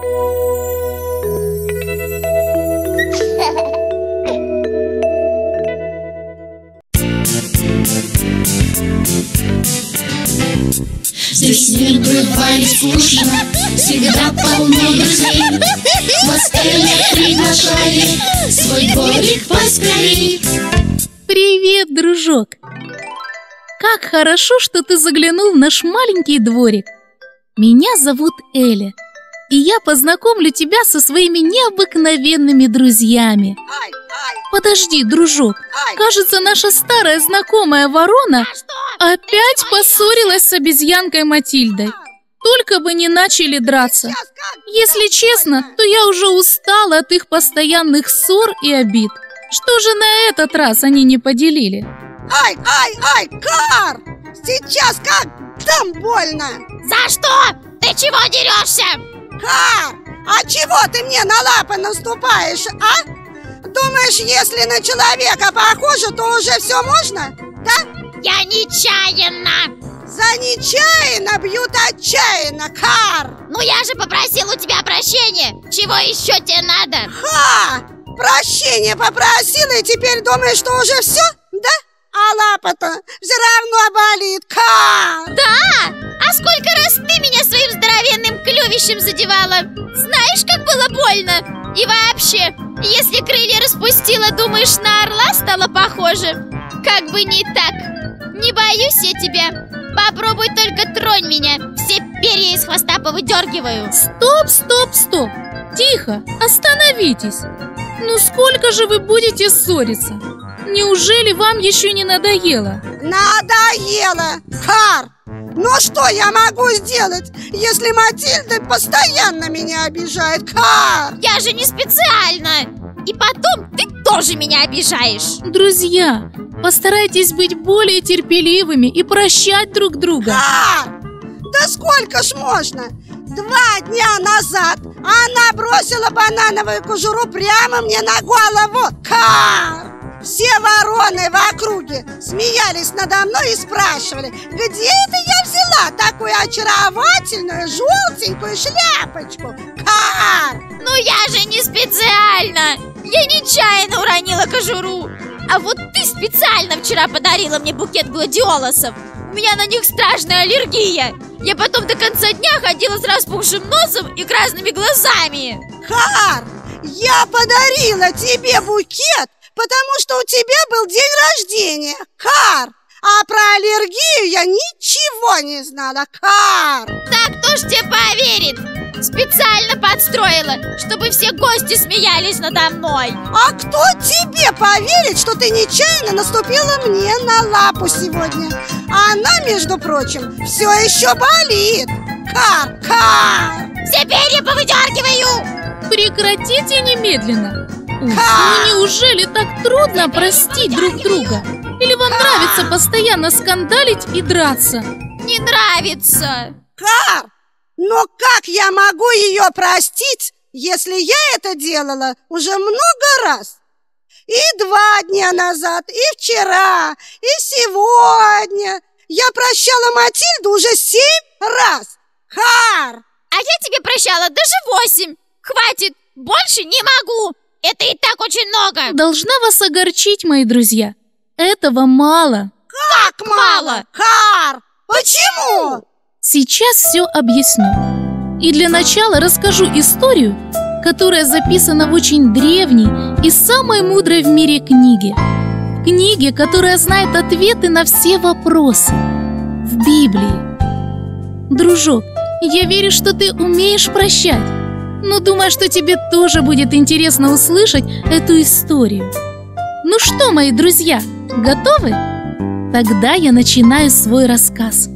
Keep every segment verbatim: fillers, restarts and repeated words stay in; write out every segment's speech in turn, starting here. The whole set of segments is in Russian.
Здесь не бывает скучно, всегда полно друзей. Вас Эля приглашает свой дворик поскорей. Привет, дружок! Как хорошо, что ты заглянул в наш маленький дворик. Меня зовут Эля, и я познакомлю тебя со своими необыкновенными друзьями. Подожди, дружок, кажется, наша старая знакомая ворона опять поссорилась с обезьянкой Матильдой. Только бы не начали драться. Если честно, то я уже устала от их постоянных ссор и обид. Что же на этот раз они не поделили? Ай, ай, ай, Кар! Сейчас как там больно! За что? Ты чего дерешься? Кар, а чего ты мне на лапы наступаешь, а? Думаешь, если на человека похоже, то уже все можно, да? Я нечаянно! За нечаянно бьют отчаянно, Кар! Ну я же попросил у тебя прощения! Чего еще тебе надо? Ха! Прощения попросила и теперь думаешь, что уже все, да? А лапа-то все равно болит, Кар! Да? А сколько раз ты меня своим здоровенным клювищем задевала? Знаешь, как было больно? И вообще, если крылья распустила, думаешь, на орла стало похоже? Как бы не так. Не боюсь я тебя. Попробуй только тронь меня. Все перья из хвоста повыдергиваю. Стоп, стоп, стоп. Тихо, остановитесь. Ну сколько же вы будете ссориться? Неужели вам еще не надоело? Надоело, Кар! Но что я могу сделать, если Матильда постоянно меня обижает, Кар? Я же не специально. И потом ты тоже меня обижаешь. Друзья, постарайтесь быть более терпеливыми и прощать друг друга. Кар! Да сколько ж можно? Два дня назад она бросила банановую кожуру прямо мне на голову. Кар! Все вороны в округе смеялись надо мной и спрашивали, где это я взяла такую очаровательную желтенькую шляпочку. Кар! Ну я же не специально. Я нечаянно уронила кожуру. А вот ты специально вчера подарила мне букет гладиолусов. У меня на них страшная аллергия. Я потом до конца дня ходила с распухшим носом и красными глазами. Кар, я подарила тебе букет, потому что у тебя был день рождения, Кар. А про аллергию я ничего не знала, Кар. Так кто ж тебе поверит? Специально подстроила, чтобы все гости смеялись надо мной. А кто тебе поверит, что ты нечаянно наступила мне на лапу сегодня? Она, между прочим, все еще болит. Кар, Кар! Все перья повыдергиваю! Прекратите немедленно. Ух, Кар! ну неужели так трудно простить друг друга? Или вам Кар! нравится постоянно скандалить и драться? Не нравится. Кар! Но как я могу ее простить, если я это делала уже много раз? И два дня назад, и вчера, и сегодня. Я прощала Матильду уже семь раз. Кар! А я тебе прощала даже восемь. Хватит, больше не могу. Это и так очень много. Должна вас огорчить, мои друзья. Этого мало. Как мало? Кар! Почему? Сейчас все объясню. И для начала расскажу историю, которая записана в очень древней и самой мудрой в мире книге. Книге, которая знает ответы на все вопросы. В Библии. Дружок, я верю, что ты умеешь прощать, но думаю, что тебе тоже будет интересно услышать эту историю. Ну что, мои друзья, готовы? Тогда я начинаю свой рассказ.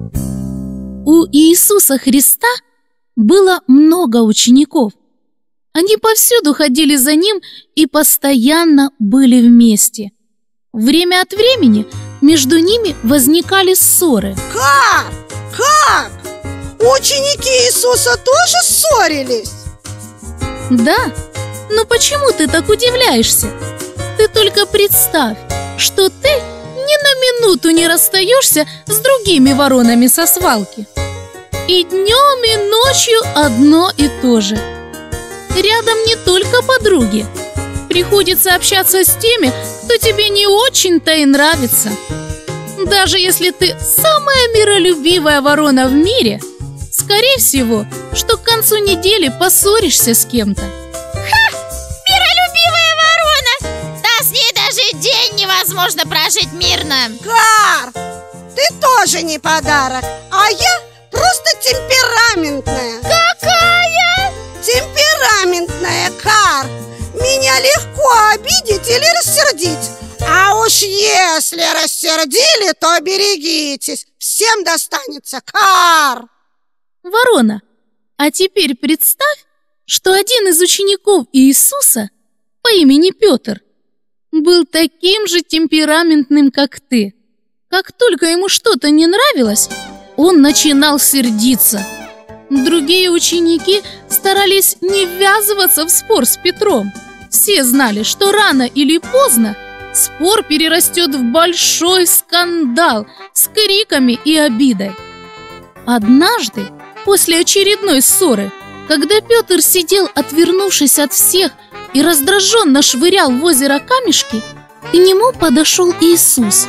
У Иисуса Христа было много учеников. Они повсюду ходили за Ним и постоянно были вместе. Время от времени между ними возникали ссоры. Как? Как? Ученики Иисуса тоже ссорились? Да, но почему ты так удивляешься? Ты только представь, что ты ни на минуту не расстаешься с другими воронами со свалки. И днем, и ночью одно и то же. Рядом не только подруги. Приходится общаться с теми, кто тебе не очень-то и нравится. Даже если ты самая миролюбивая ворона в мире, скорее всего, что к концу недели поссоришься с кем-то. Ха! Миролюбивая ворона! Да с ней даже день невозможно прожить мирно. Кар, ты тоже не подарок, а я просто темпераментная. Какая? Темпераментная, Кар. Меня легко обидеть или рассердить. А уж если рассердили, то берегитесь. Всем достанется, Кар. Ворона, а теперь представь, что один из учеников Иисуса по имени Петр был таким же темпераментным, как ты. Как только ему что-то не нравилось, он начинал сердиться. Другие ученики старались не ввязываться в спор с Петром. Все знали, что рано или поздно спор перерастет в большой скандал с криками и обидой. Однажды, после очередной ссоры, когда Петр сидел, отвернувшись от всех, и раздраженно швырял в озеро камешки, к нему подошел Иисус.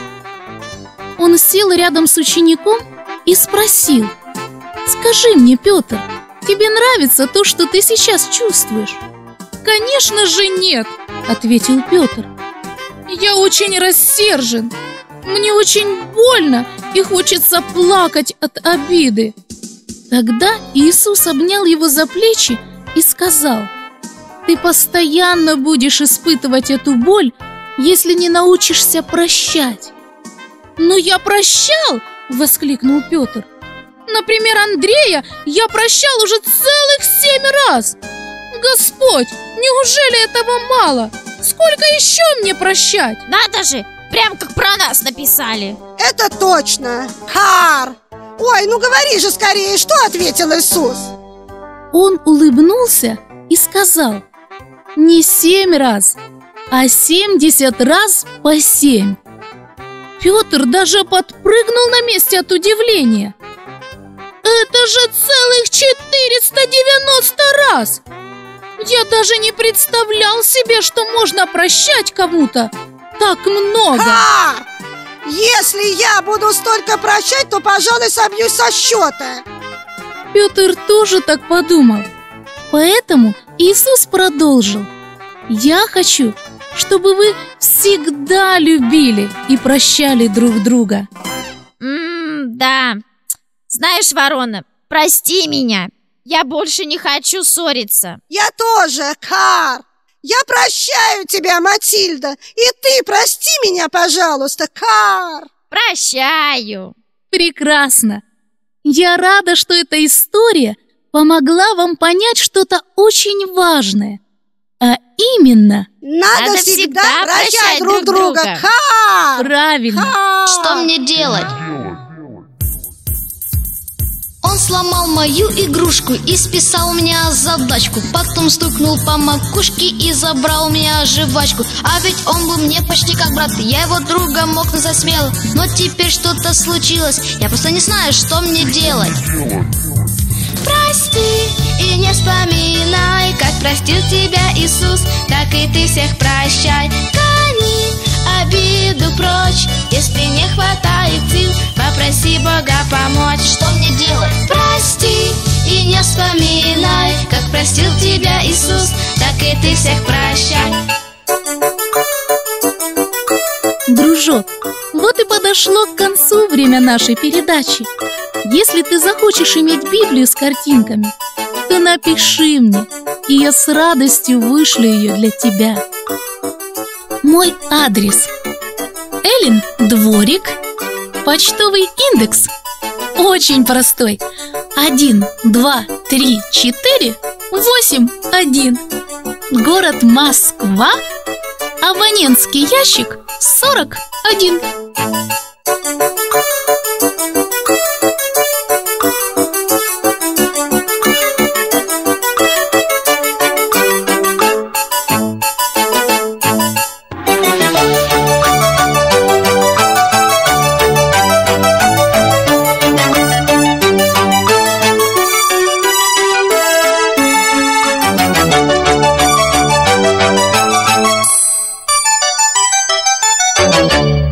Он сел рядом с учеником и спросил: «Скажи мне, Петр, тебе нравится то, что ты сейчас чувствуешь?» «Конечно же нет», — ответил Петр. «Я очень рассержен, мне очень больно и хочется плакать от обиды». Тогда Иисус обнял его за плечи и сказал: «Ты постоянно будешь испытывать эту боль, если не научишься прощать». «Но я прощал!» — воскликнул Петр. «Например, Андрея я прощал уже целых семь раз! Господь, неужели этого мало? Сколько еще мне прощать?» Надо же, прям как про нас написали. Это точно, Кар. Ой, ну говори же скорее, что ответил Иисус? Он улыбнулся и сказал: «Не семь раз, а семьдесят раз по семь». Петр даже подпрыгнул на месте от удивления. «Это же целых четыреста девяносто раз! Я даже не представлял себе, что можно прощать кому-то так много!» Кар! Если я буду столько прощать, то, пожалуй, собьюсь со счета. Петр тоже так подумал. Поэтому Иисус продолжил: «Я хочу, чтобы вы всегда любили и прощали друг друга». М-да. Знаешь, ворона, прости меня. Я больше не хочу ссориться. Я тоже, Кар. Я прощаю тебя, Матильда. И ты прости меня, пожалуйста, Кар. Прощаю. Прекрасно. Я рада, что эта история помогла вам понять что-то очень важное. А именно, надо, надо всегда, всегда прощать, прощать друг друг друга, друга. Кар. правильно. Кар. Что мне делать? Он сломал мою игрушку и списал мне задачку. Потом стукнул по макушке и забрал у меня жвачку. А ведь он был мне почти как брат. Я его друга мог назвать смело. Но теперь что-то случилось. Я просто не знаю, что мне делать. Прости и не вспоминай, как простил тебя Иисус, так и ты всех прощай. Гони обиду прочь, если не хватает сил, попроси Бога помочь. Что мне делать? Прости и не вспоминай, как простил тебя Иисус, так и ты всех прощай. Дружок, вот и подошло к концу время нашей передачи. Если ты захочешь иметь Библию с картинками, то напиши мне, и я с радостью вышлю ее для тебя. Мой адрес: Эллин Дворик, почтовый индекс очень простой: один, два, три, четыре, восемь, один. Город Москва, абонентский ящик сорок один. Thank you.